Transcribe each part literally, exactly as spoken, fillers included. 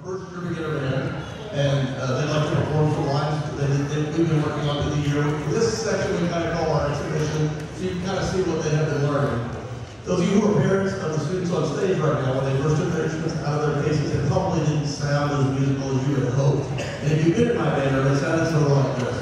first year beginner band, and uh, they like to perform some lines that they, they, we've been working on through the year. This section we kind of call our exhibition, so you can kind of see what they have been learning. Those of you who are parents of the students on stage right now, when they first took their instruments out of their cases, it probably didn't sound as musical as you had hoped. And if you've been in my band, it sounded sort of like this.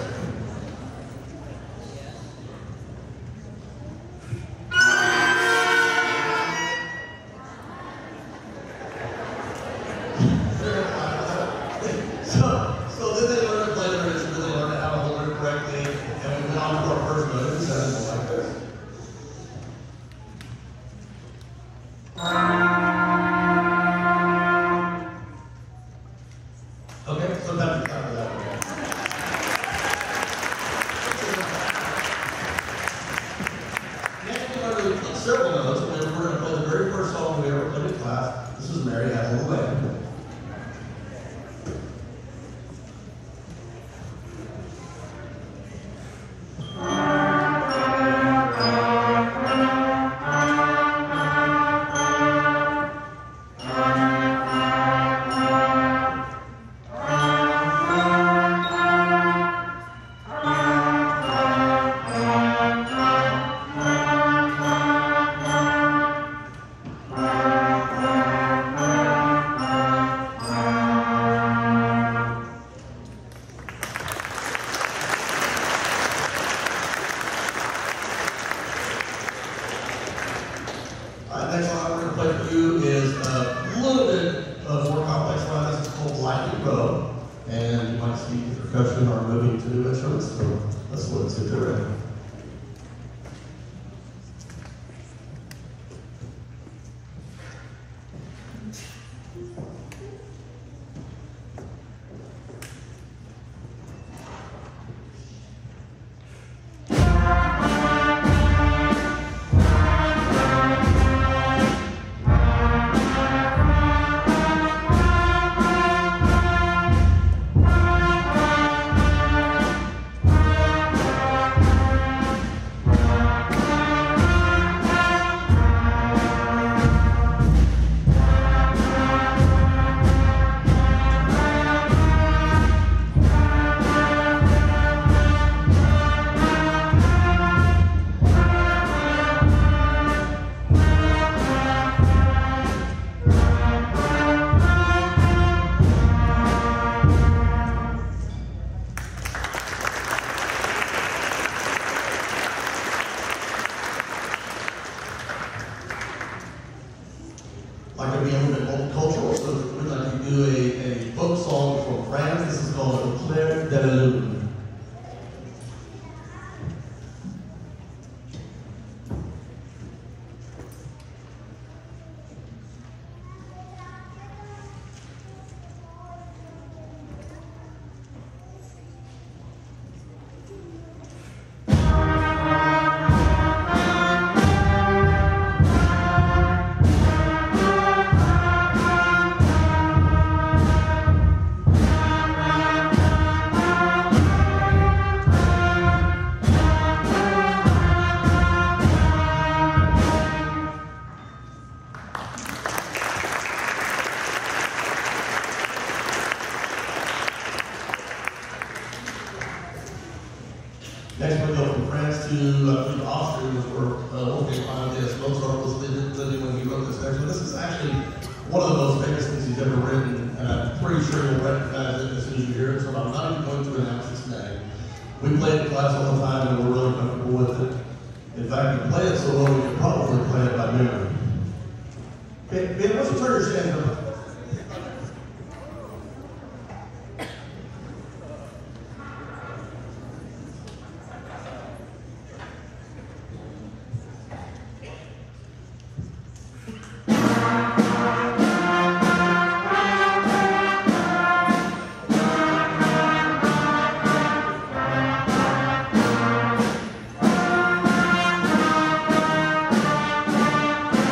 Thank you.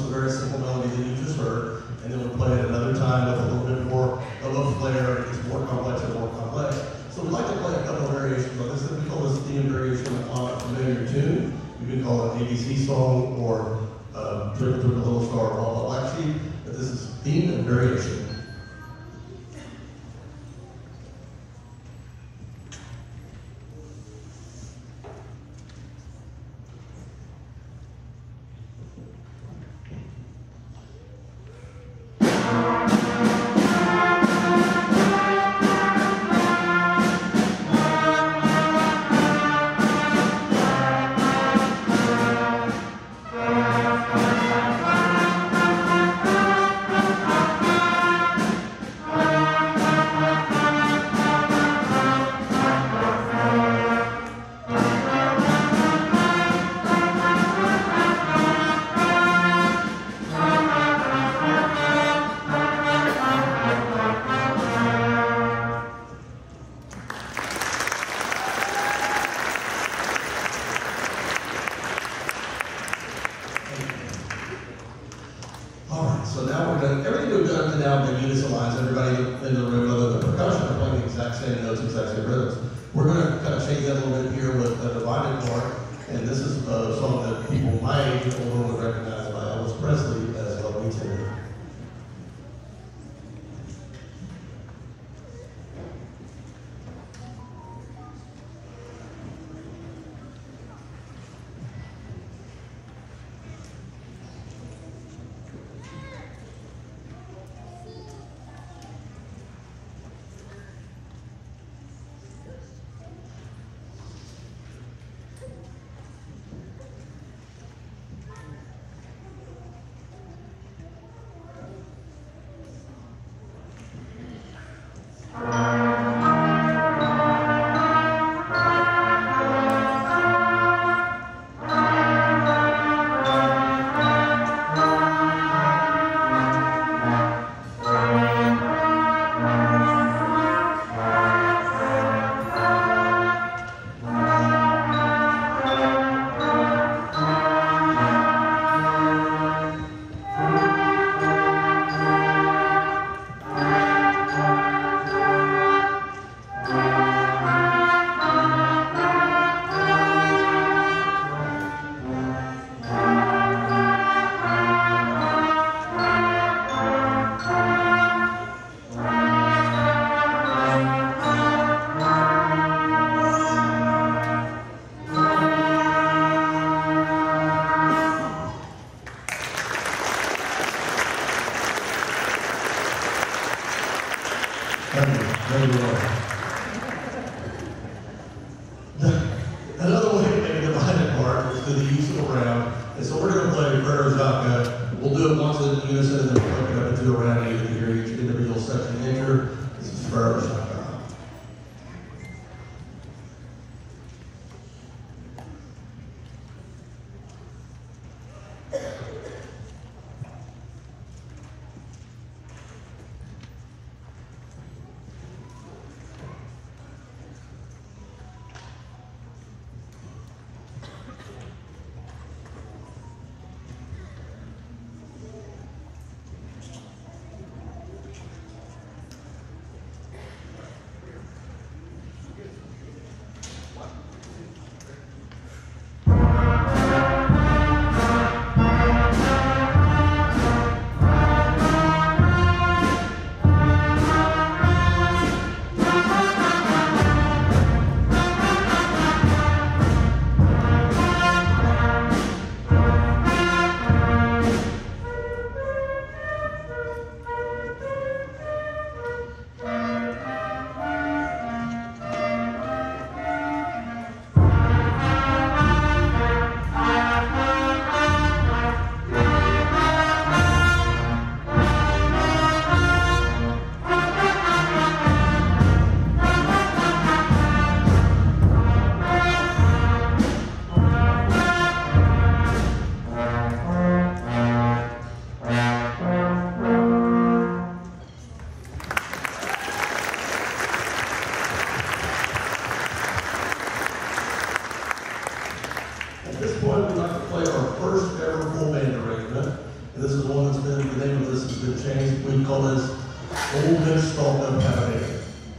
a very simple melody that you just heard, and then we'll play it another time with a little bit more of a flair. It's more complex and more complex. So we'd like to play a couple of variations on this. We call this theme variation on a familiar tune. You can call it an A B C song or uh, Twinkle Twinkle Little Star, Blah Blah Black Sheep. But this is theme and variation. So now we're done. Everything we've done to now been unison-lines. Everybody in the room, other than percussion, are playing the exact same notes, exact same rhythms. We're going to kind of change that a little bit here with a divided part. And this is a song that people my age and older would recognize by Elvis Presley as Love Me Tender. Another way to make a divided part is through the use of a round. And so we're going to play Prairie Zaka. We'll do it once in unison and then we'll break it up into a round and you can hear each individual section enter. This is Prairie Zaka. this is one that's been, the name of this has been changed. We call this Old Vintage Stallcup Cavalier.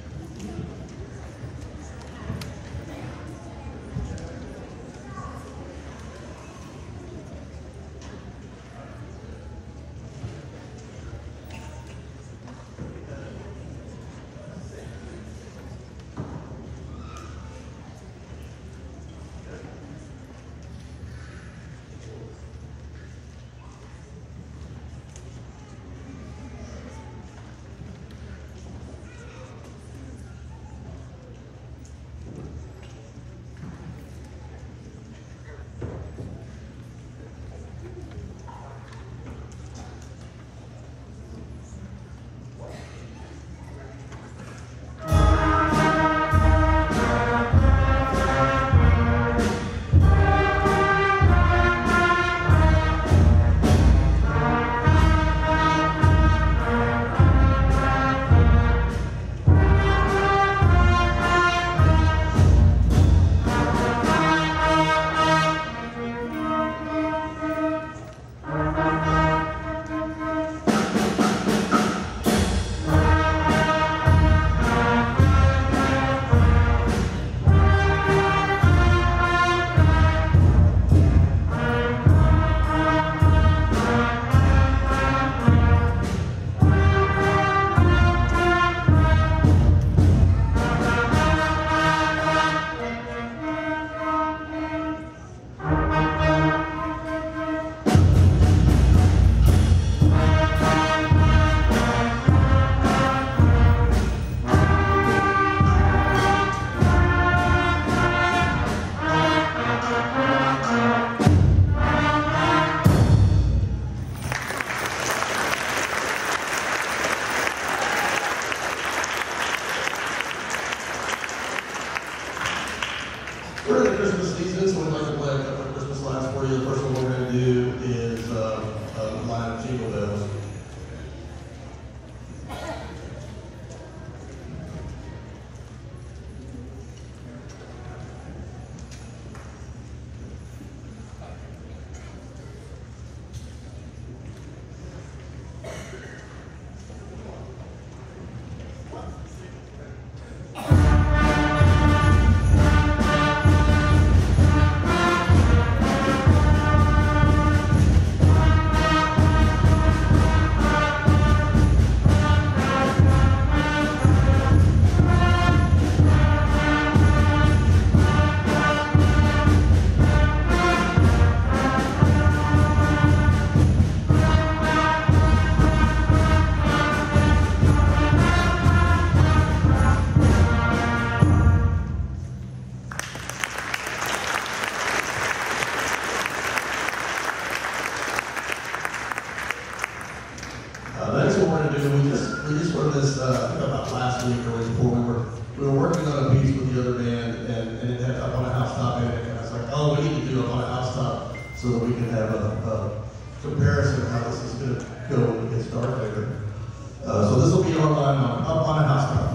We're in the Christmas season, so we'd like to play a couple of Christmas lines for you. The first one we're going to do is uh, a line of Jingle Bells. We just we just learned this uh, about last week or week before. We were we were working on a piece with the other band, and, and it had up on a housetop, and, and I was like, oh, we need to do it on a housetop so that we can have a, a comparison of how this is going to go when it gets dark later. Uh, so this will be on on up on a housetop.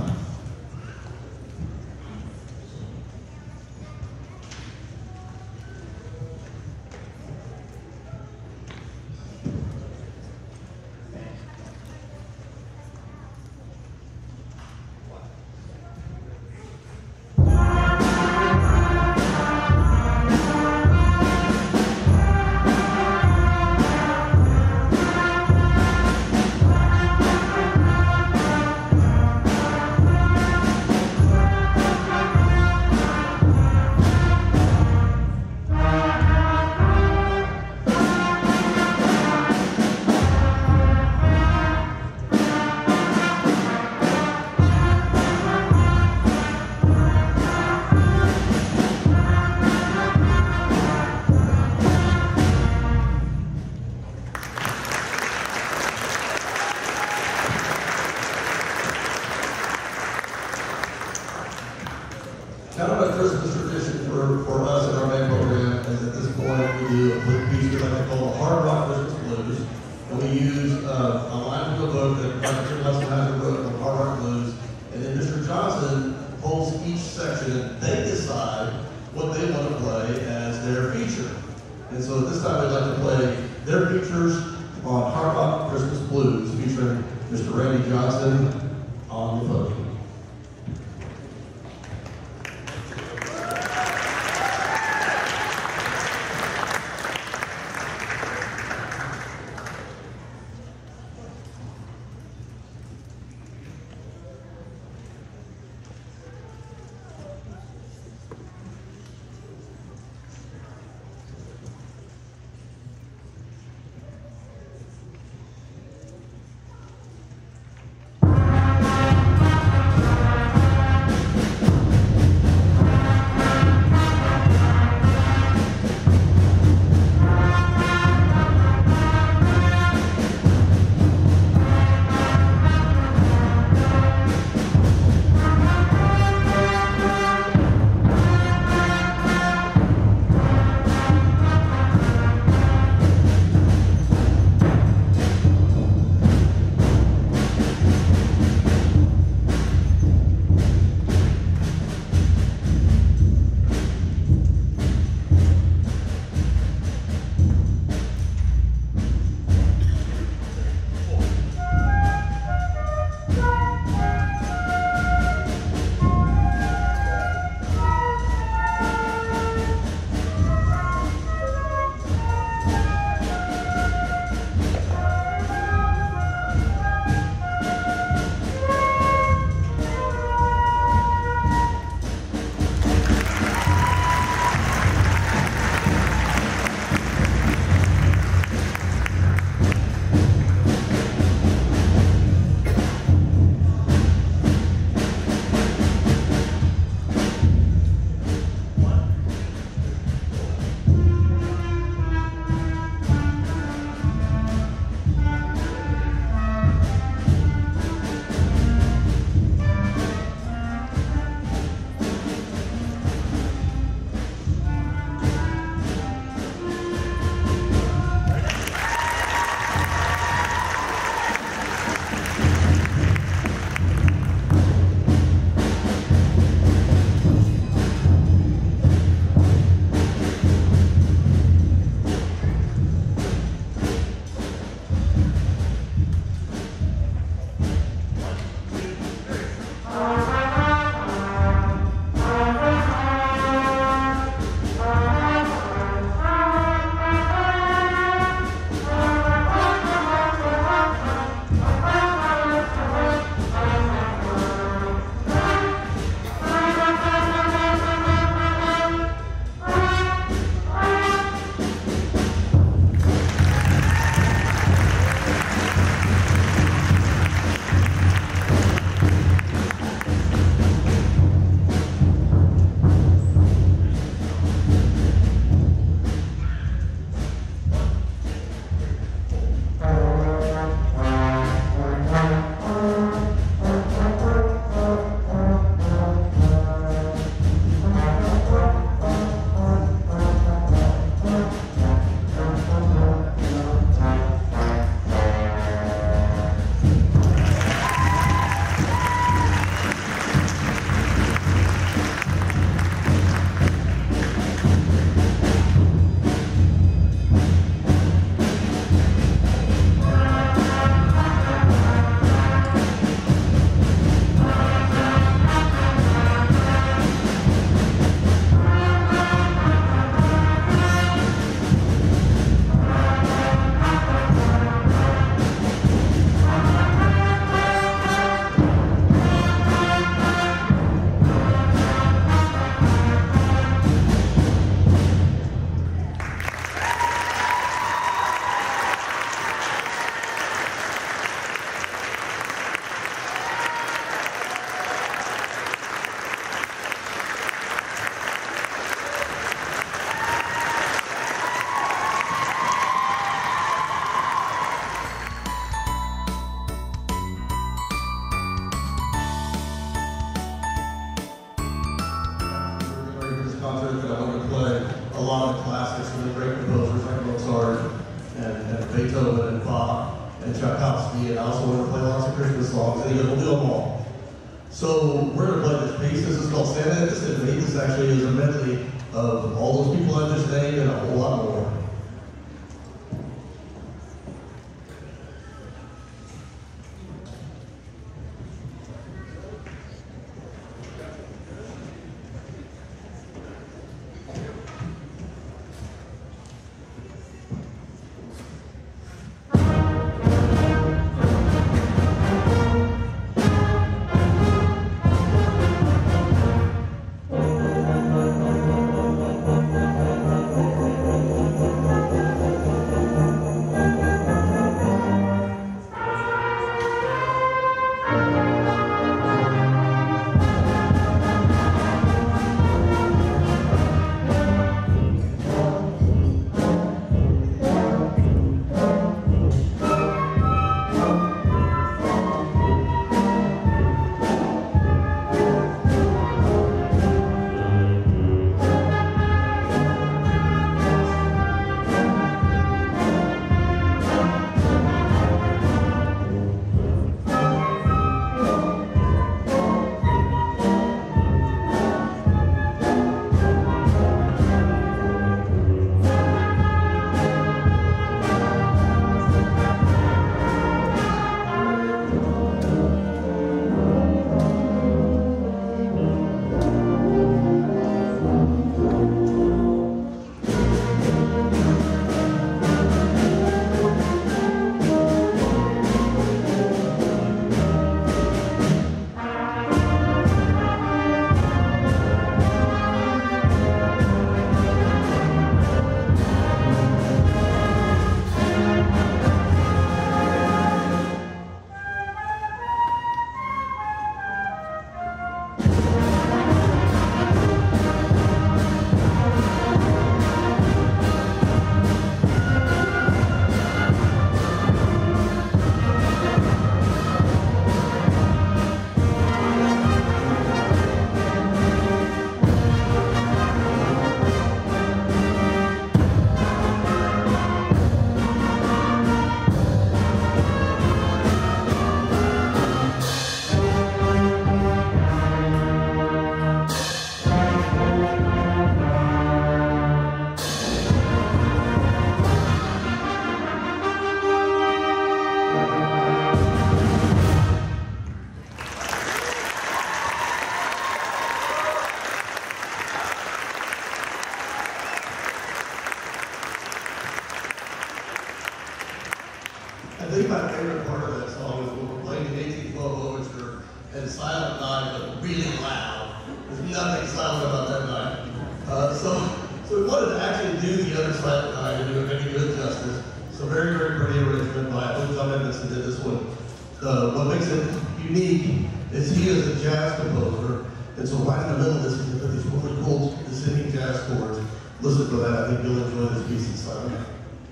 Kind of a Christmas tradition for, for us in our band program is at this point we do a piece we like to call the Hard Rock Christmas Blues. And we use uh, a line from the book that Doctor Tim Hudson has wrote called Hard Rock Blues. And then Mister Johnson pulls each section and they decide what they want to play as their feature. And so at this time we'd like to play their features on Hard Rock Christmas Blues featuring Mister Randy Johnson on the podium. lot of classics from the great composers like Mozart and, and Beethoven and Bach and Tchaikovsky, and I also want to play lots of Christmas songs, and we'll do them all. So we're going to play this piece. This is called Santa at the Symphony. This actually is a medley of all those people I just named and a whole lot more. think my favorite part of that song is when we're playing the eighteen twelve overture and Silent Night, but really loud. There's nothing silent about that night. Uh, so, so we wanted to actually do the other Silent Night and do it any good justice. So very, very pretty arrangement by John Edmondson did this one. Uh, what makes it unique is he is a jazz composer, and so right in the middle of this, he's got these really cool descending jazz chords. Listen to that. I think you'll enjoy this piece in Silent Night.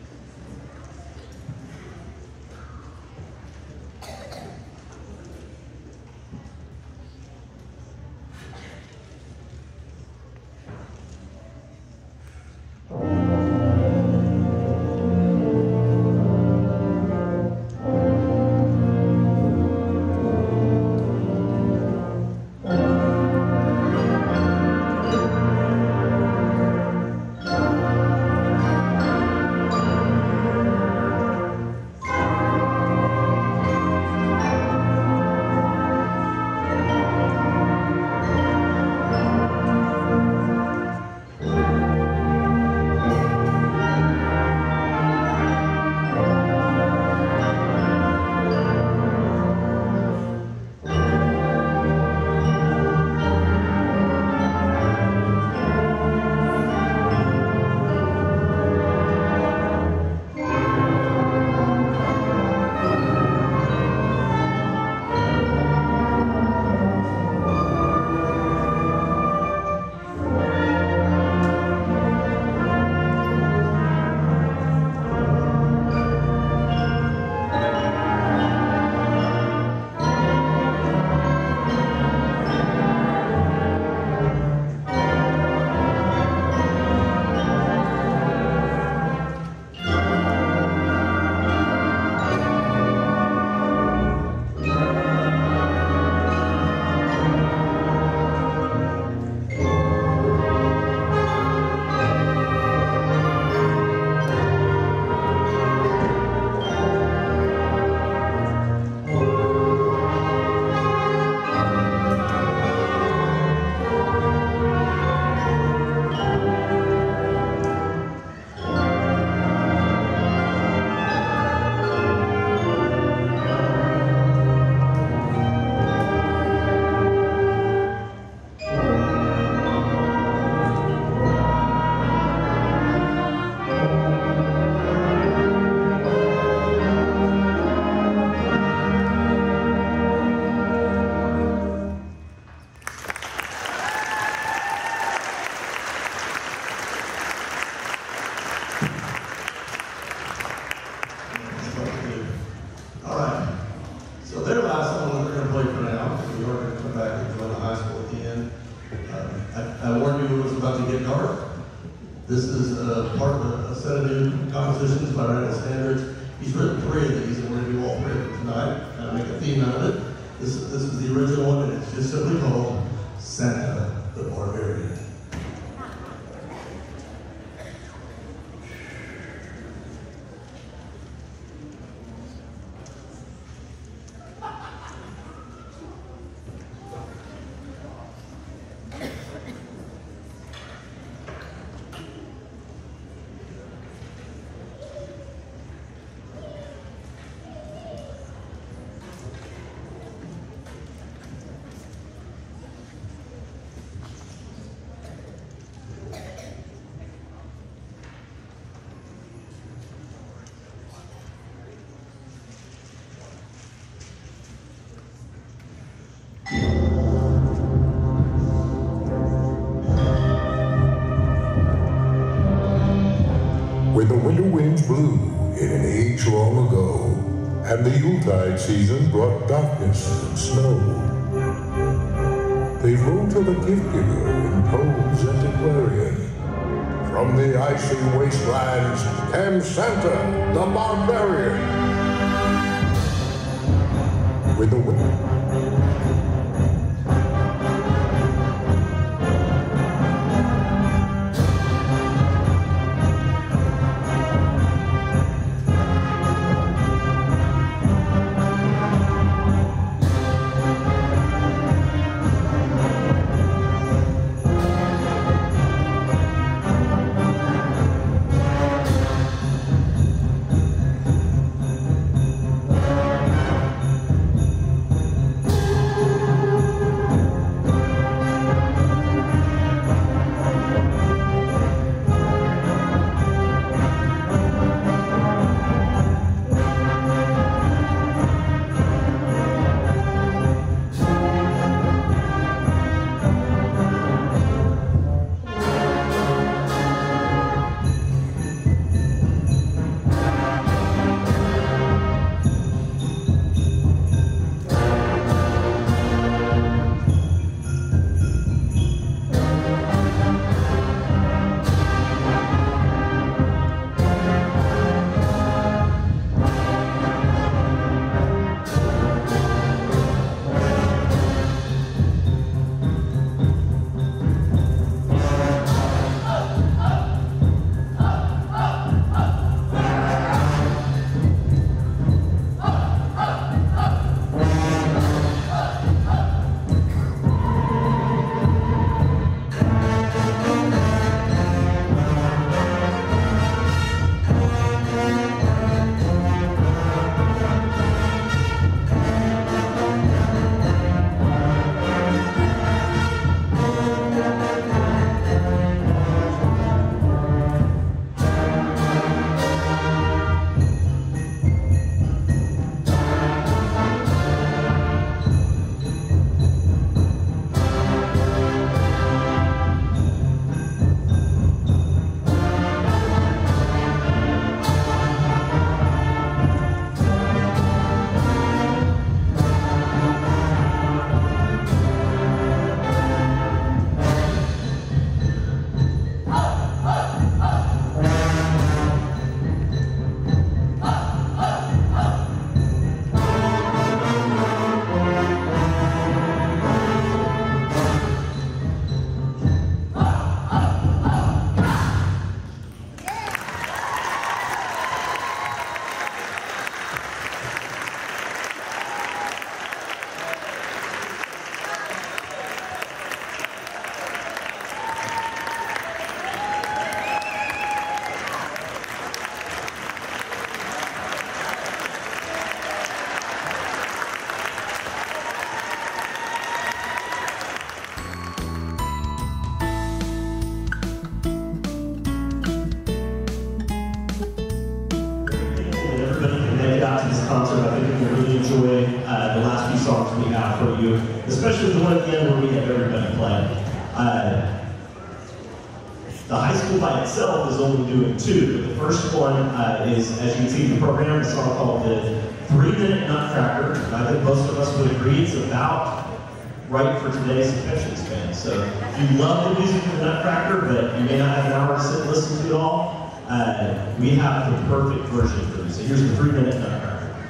This is uh, part of a, a set of new compositions by Randall Standards. He's written three of these, and we're going to do all three of them tonight, kind of make a theme out of it. This, this is the original one, and it's just simply called Santa the Barbarian. When the winter winds blew in an age long ago, and the Yuletide season brought darkness and snow, they wrote to the gift giver in Poe's Antiquarian. From the icy wastelands came Santa the Barbarian. When the winter enjoy uh, the last few songs we have for you, especially the one at the end where we have everybody play. Uh, the high school by itself is only doing two, but the first one uh, is, as you can see in the program, a song called the Three-Minute Nutcracker. I think most of us would agree it's about right for today's attention span. So if you love the music of the Nutcracker, but you may not have an hour to sit and listen to it all, uh, we have the perfect version for you. So here's the Three-Minute Nutcracker.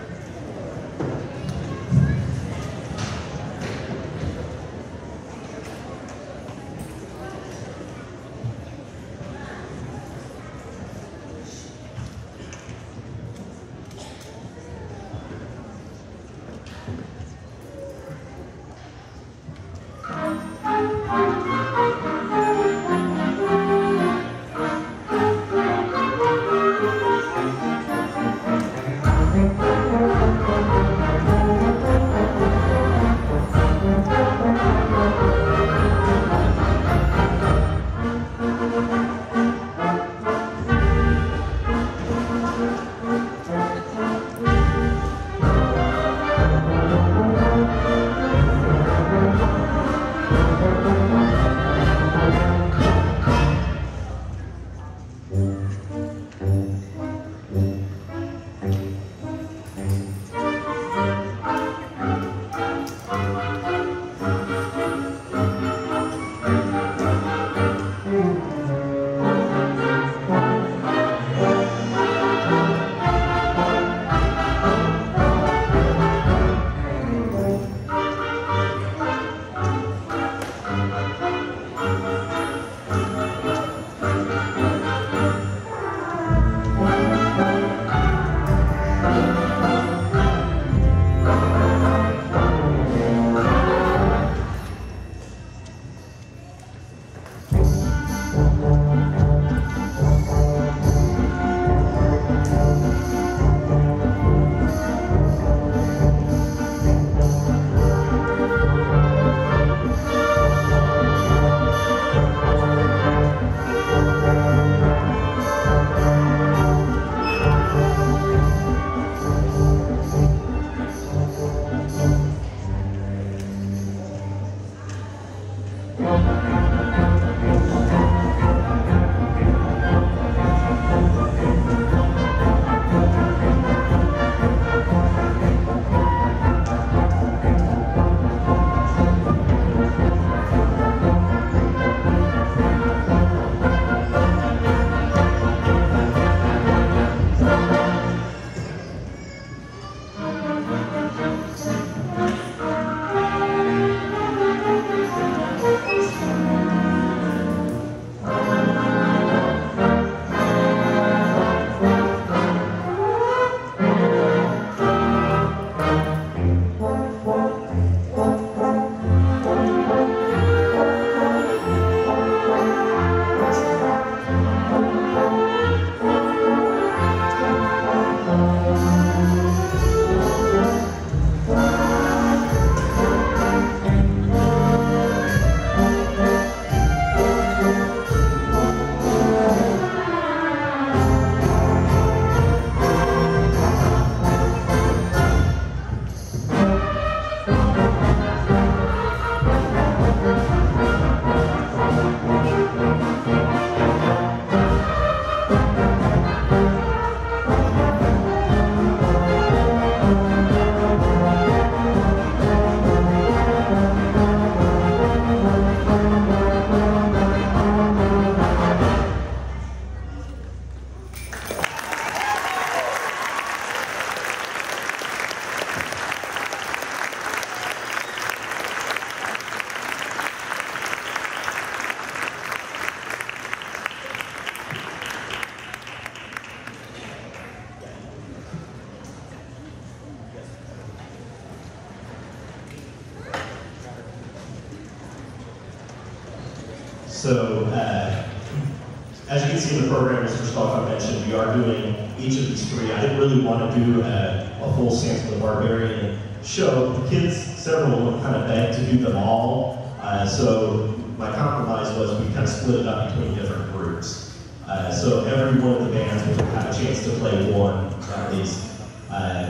So, uh, as you can see in the program, Mister Stallcup mentioned, we are doing each of these three. I didn't really want to do a, a full Sansa the Barbarian show. The kids, several of them kind of begged to do them all. Uh, so my compromise was we kind of split it up between different groups. Uh, so every one of the bands will have a chance to play one, at least. Uh,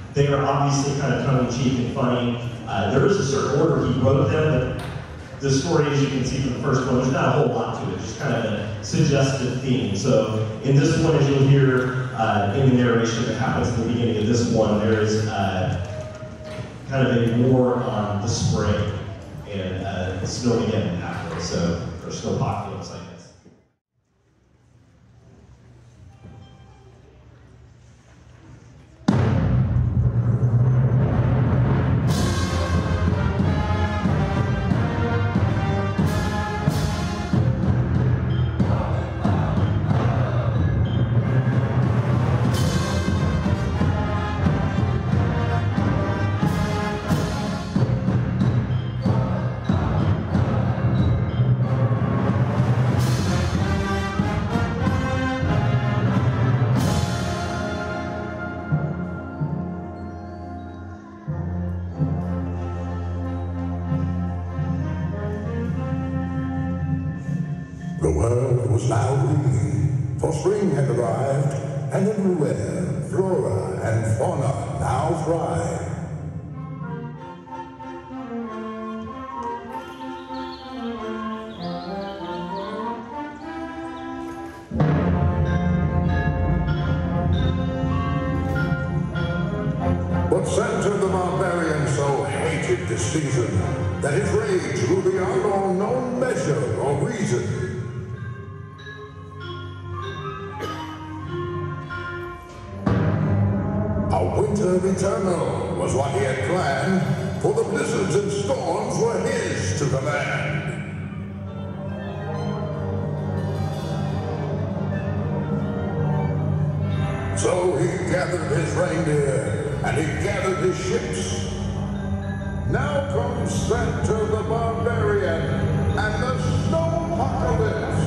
They are obviously kind of tongue-in-cheek and funny. Uh, there is a certain order he wrote them, but the story, as you can see from the first one, there's not a whole lot to it, just kind of a suggestive theme. So in this one, as you'll hear uh, in the narration that happens at the beginning of this one, there is uh, kind of a war on the spray and uh, snow again after, so, or snowpocalypse, I guess. The world was now green, for spring had arrived, and everywhere flora and fauna now thrive. But Santa the Barbarian so hated this season that his rage grew beyond all known measure or reason. A winter eternal was what he had planned, for the blizzards and storms were his to command. So he gathered his reindeer, and he gathered his ships. Now comes Santa the Barbarian, and the snowpocalypse.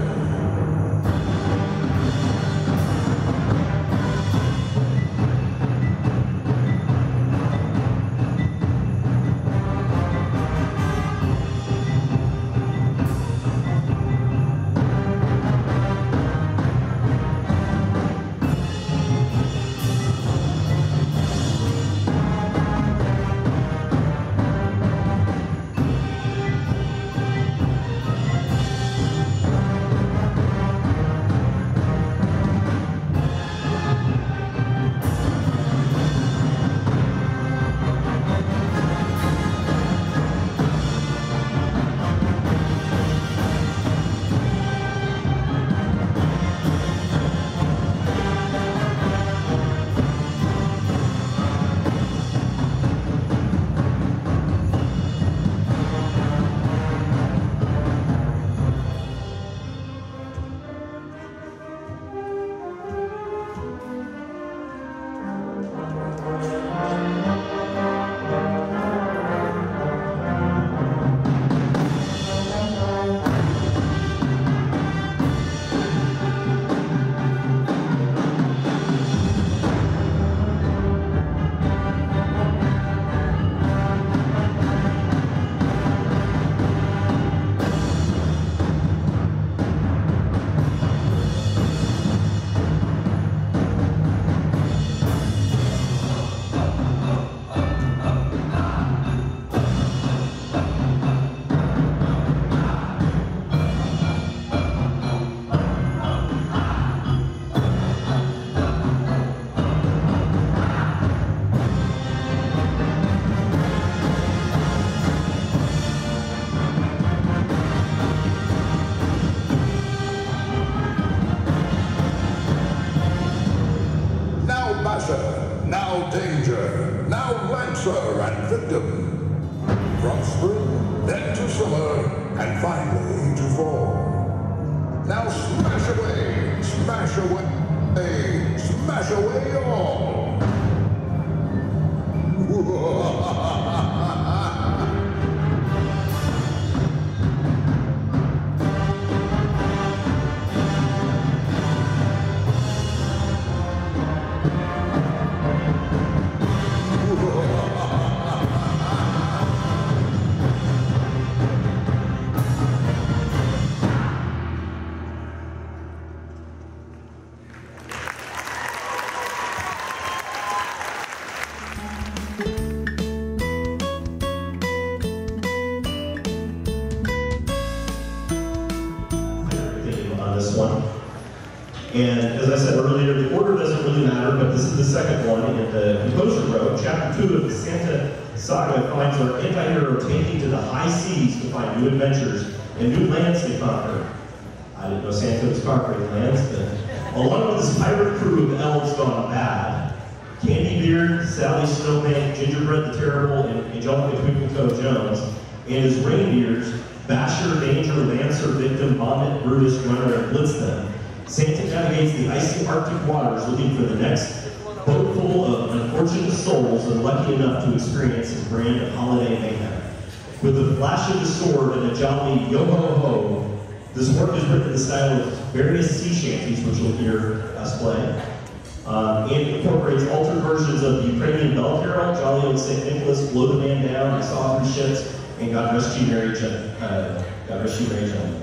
Now danger, now lancer and victim. From spring, then to summer, and finally to fall. Now smash away, smash away, smash away all. And as I said earlier, the order doesn't really matter, but this is the second one, and the composer wrote, Chapter two of the Santa Saga finds our anti-hero taking to the high seas to find new adventures and new lands to conquer. I didn't know Santa was conquering lands, but along with his pirate crew of elves gone bad, Candybeard, Sally Snowman, Gingerbread the Terrible, and Angelica Twinkle-Toe Jones, and his reindeers, Basher, Danger, Lancer, Victim, Vomit, Brutus, Runner, and Blitzden. Santa navigates the icy Arctic waters looking for the next boat full of unfortunate souls unlucky enough to experience his brand of holiday mayhem. With a flash of the sword and a jolly yo-ho-ho, this work is written in the style of various sea shanties, which you'll hear us play, um, and incorporates altered versions of the Ukrainian bell carol, Jolly Old Saint Nicholas, Blow the Man Down, I Saw Three Ships, and God Rest You Merry Gentlemen. Uh, God Rest You Merry Gentlemen.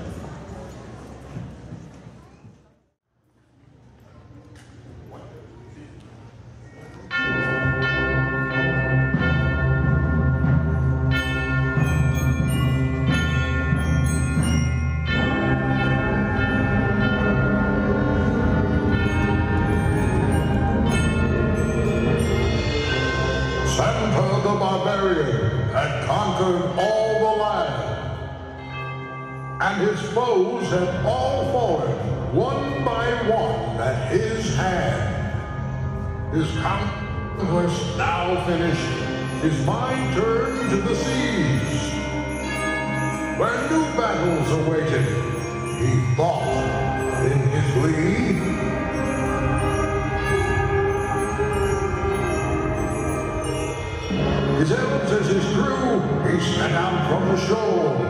Santa the Barbarian had conquered all the land, and his foes had all fallen, one by one, at his hand. His conquest now finished, his mind turned to the seas, where new battles awaited. He thought in his glee, his elves as his crew, he set out from the shore.